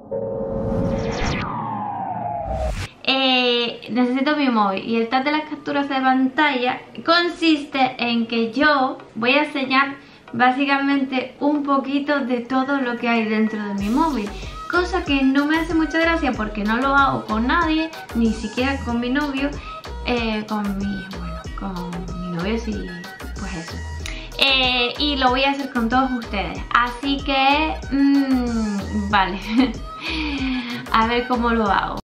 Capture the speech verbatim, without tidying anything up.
Eh, necesito mi móvil y el tag de las capturas de pantalla consiste en que yo voy a enseñar básicamente un poquito de todo lo que hay dentro de mi móvil, cosa que no me hace mucha gracia porque no lo hago con nadie, ni siquiera con mi novio, eh, con mi, bueno, con mi novio sí, pues eso. Eh, y lo voy a hacer con todos ustedes, así que, mmm, vale, a ver cómo lo hago.